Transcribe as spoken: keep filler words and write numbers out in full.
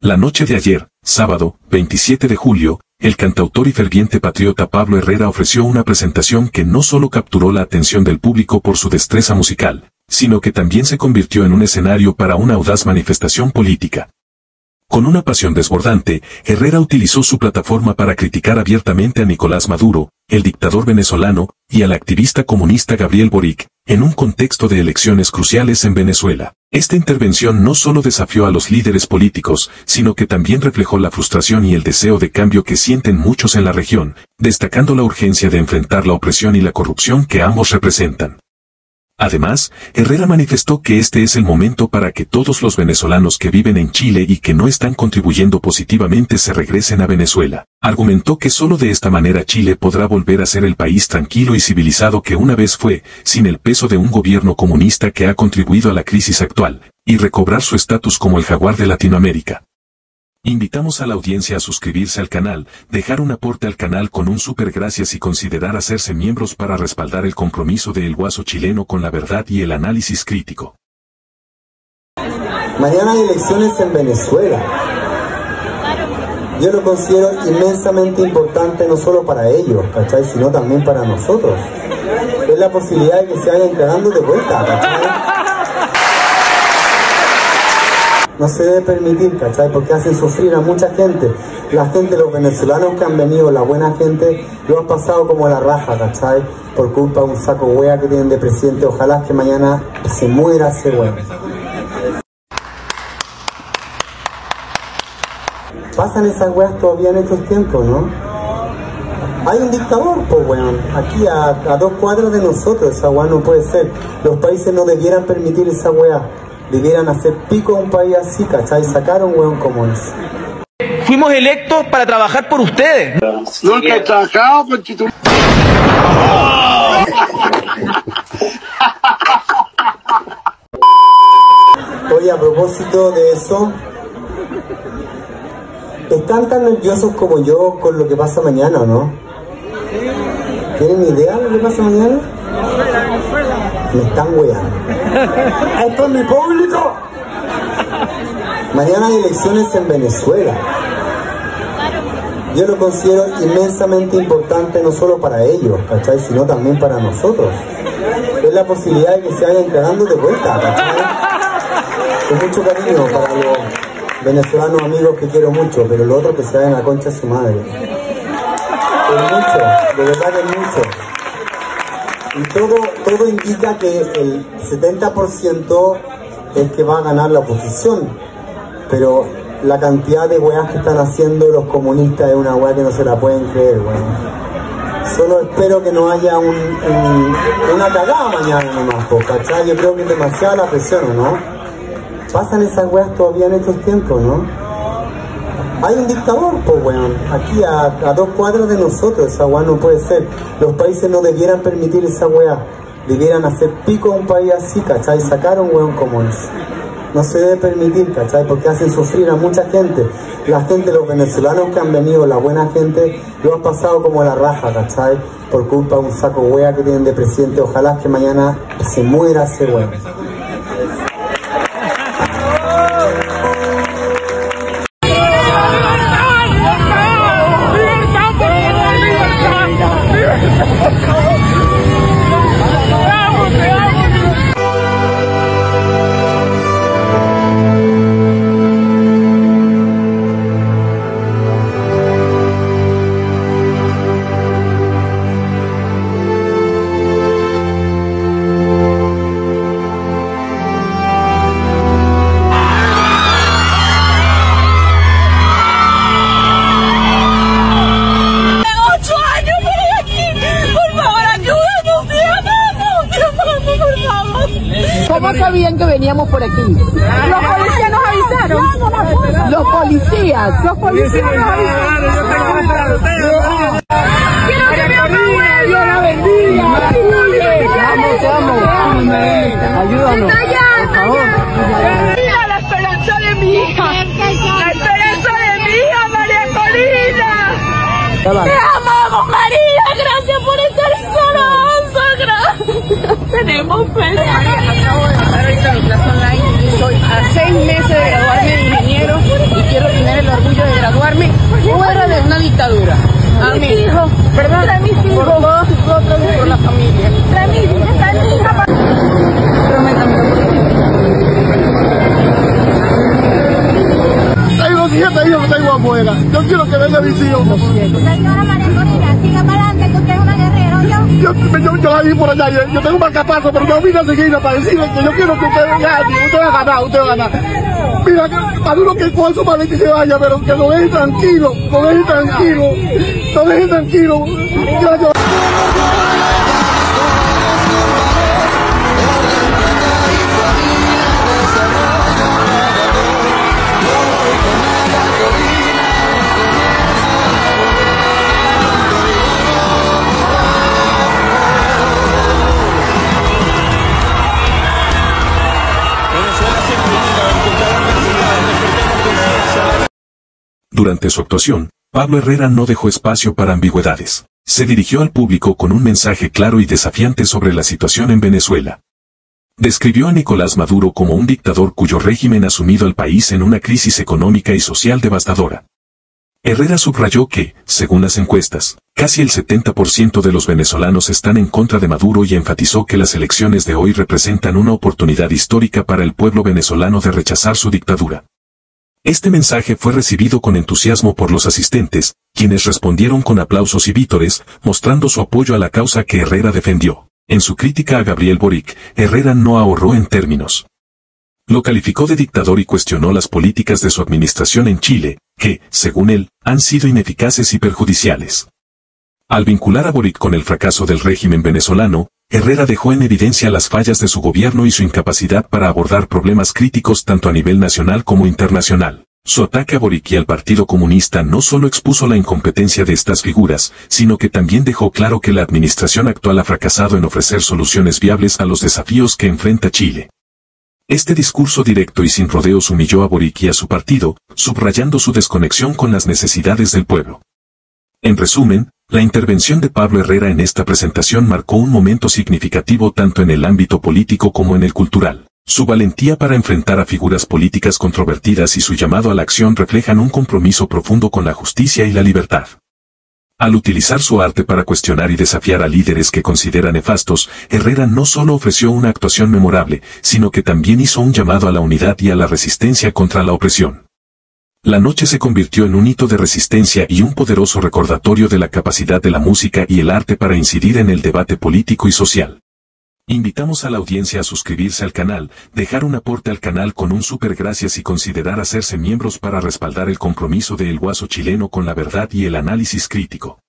La noche de ayer, sábado, veintisiete de julio, el cantautor y ferviente patriota Pablo Herrera ofreció una presentación que no solo capturó la atención del público por su destreza musical, sino que también se convirtió en un escenario para una audaz manifestación política. Con una pasión desbordante, Herrera utilizó su plataforma para criticar abiertamente a Nicolás Maduro, el dictador venezolano, y al activista comunista Gabriel Boric, en un contexto de elecciones cruciales en Venezuela. Esta intervención no solo desafió a los líderes políticos, sino que también reflejó la frustración y el deseo de cambio que sienten muchos en la región, destacando la urgencia de enfrentar la opresión y la corrupción que ambos representan. Además, Herrera manifestó que este es el momento para que todos los venezolanos que viven en Chile y que no están contribuyendo positivamente se regresen a Venezuela. Argumentó que solo de esta manera Chile podrá volver a ser el país tranquilo y civilizado que una vez fue, sin el peso de un gobierno comunista que ha contribuido a la crisis actual, y recobrar su estatus como el jaguar de Latinoamérica. Invitamos a la audiencia a suscribirse al canal, dejar un aporte al canal con un super gracias y considerar hacerse miembros para respaldar el compromiso de El Guaso chileno con la verdad y el análisis crítico. Mañana hay elecciones en Venezuela. Yo lo considero inmensamente importante no solo para ellos, ¿cachai? Sino también para nosotros. Es la posibilidad de que se vayan quedando de vuelta, ¿cachai? No se debe permitir, ¿cachai? Porque hacen sufrir a mucha gente. La gente, los venezolanos que han venido, la buena gente, lo han pasado como la raja, ¿cachai? Por culpa de un saco wea que tienen de presidente. Ojalá que mañana se muera ese wea. Pasan esas weas todavía en estos tiempos, ¿no? Hay un dictador, pues weón. Aquí a, a dos cuadras de nosotros, esa wea no puede ser. Los países no debieran permitir esa wea. Debieran hacer pico a un país así, ¿cachai? Sacar un weón como ese. Fuimos electos para trabajar por ustedes. Nunca he trabajado con Chitu. Oye, a propósito de eso, ¿están tan nerviosos como yo con lo que pasa mañana o no? ¿Tienen idea de lo que pasa mañana? Me están weando. ¡Esto es mi público! Mañana hay elecciones en Venezuela. Yo lo considero inmensamente importante no solo para ellos, ¿cachai? Sino también para nosotros. Es la posibilidad de que se vayan quedando de vuelta, ¿cachai? Con mucho cariño para los venezolanos amigos que quiero mucho, pero los otros que se vayan a la concha de su madre. Es mucho, de verdad que es mucho. Y todo, todo indica que el setenta por ciento es que va a ganar la oposición, pero la cantidad de weas que están haciendo los comunistas es una wea que no se la pueden creer, weón. Solo espero que no haya un, un, una cagada mañana nomás, ¿cachai? Yo creo que es demasiada la presión, ¿no? Pasan esas weas todavía en estos tiempos, ¿no? Hay un dictador, pues weón, aquí a, a dos cuadras de nosotros, esa weá no puede ser. Los países no debieran permitir esa weá, debieran hacer pico a un país así, ¿cachai? Sacar un weón como ese. No se debe permitir, ¿cachai? Porque hacen sufrir a mucha gente. La gente, los venezolanos que han venido, la buena gente, lo han pasado como la raja, ¿cachai? Por culpa de un saco wea que tienen de presidente. Ojalá que mañana se muera ese weón. ¿Cómo sabían que veníamos por aquí? Los policías nos avisaron. Los policías, los policías nos avisaron. Quiero que me apoye. Dios la bendiga. Vamos, vamos. Ayúdanos, por favor. Mira la esperanza de mi hija. La esperanza de mi hija, María Corina. Te amamos, María. Gracias por estar en Zaragoza. Gracias. Tenemos fe. Acabo de pasar ahorita los clases online. Estoy a seis meses de graduarme de ingeniero y quiero diecisiete hijos que tengo afuera. Yo quiero que venga mis hijos. Señora María Corina, siga para adelante, que usted es una guerrera, ¿yo? Yo, yo, yo la vi por allá, yo, yo tengo un marcapaso, pero yo vine a seguirla para decirle que yo quiero que usted venga, usted va a ganar, usted va a ganar. Mira, que Maduro que con su maleta y se vaya, pero que lo deje tranquilo, lo deje tranquilo, lo deje tranquilo. Gracias. Durante su actuación, Pablo Herrera no dejó espacio para ambigüedades. Se dirigió al público con un mensaje claro y desafiante sobre la situación en Venezuela. Describió a Nicolás Maduro como un dictador cuyo régimen ha sumido al país en una crisis económica y social devastadora. Herrera subrayó que, según las encuestas, casi el setenta por ciento de los venezolanos están en contra de Maduro y enfatizó que las elecciones de hoy representan una oportunidad histórica para el pueblo venezolano de rechazar su dictadura. Este mensaje fue recibido con entusiasmo por los asistentes, quienes respondieron con aplausos y vítores, mostrando su apoyo a la causa que Herrera defendió. En su crítica a Gabriel Boric, Herrera no ahorró en términos. Lo calificó de dictador y cuestionó las políticas de su administración en Chile, que, según él, han sido ineficaces y perjudiciales. Al vincular a Boric con el fracaso del régimen venezolano, Herrera dejó en evidencia las fallas de su gobierno y su incapacidad para abordar problemas críticos tanto a nivel nacional como internacional. Su ataque a Boric y al Partido Comunista no solo expuso la incompetencia de estas figuras, sino que también dejó claro que la administración actual ha fracasado en ofrecer soluciones viables a los desafíos que enfrenta Chile. Este discurso directo y sin rodeos humilló a Boric y a su partido, subrayando su desconexión con las necesidades del pueblo. En resumen, la intervención de Pablo Herrera en esta presentación marcó un momento significativo tanto en el ámbito político como en el cultural. Su valentía para enfrentar a figuras políticas controvertidas y su llamado a la acción reflejan un compromiso profundo con la justicia y la libertad. Al utilizar su arte para cuestionar y desafiar a líderes que considera nefastos, Herrera no solo ofreció una actuación memorable, sino que también hizo un llamado a la unidad y a la resistencia contra la opresión. La noche se convirtió en un hito de resistencia y un poderoso recordatorio de la capacidad de la música y el arte para incidir en el debate político y social. Invitamos a la audiencia a suscribirse al canal, dejar un aporte al canal con un super gracias y considerar hacerse miembros para respaldar el compromiso de El Guaso chileno con la verdad y el análisis crítico.